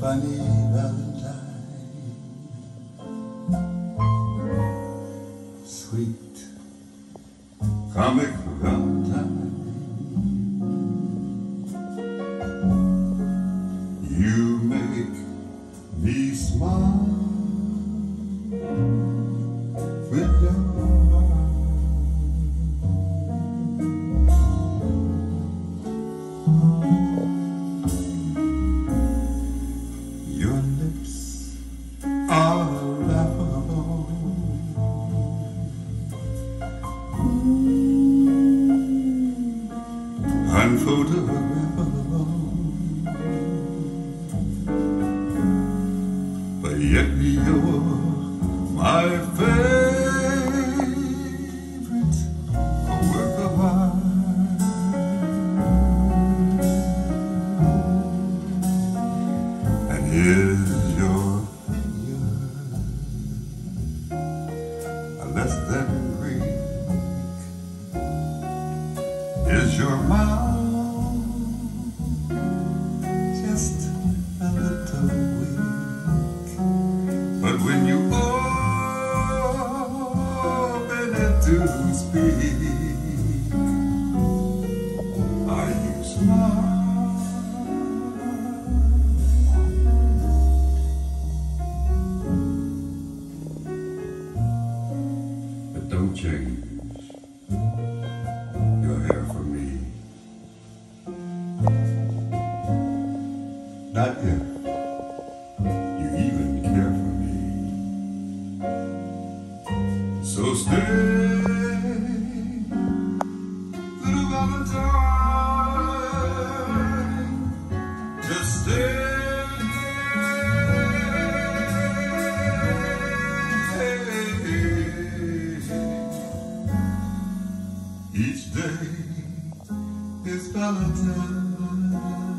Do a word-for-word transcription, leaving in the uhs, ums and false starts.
funny Valentine, sweet comic Valentine. You make me smile with your heart. Your lips are laughable, unphotographable, but yet you're my favorite work of art. And is your figure less than Greek? Is your mouth just a little weak? But when you open it to speak, are you smart? But don't change your hair for me. Not if you even care for me. So stay, little Valentine, just stay. Each day is Valentine.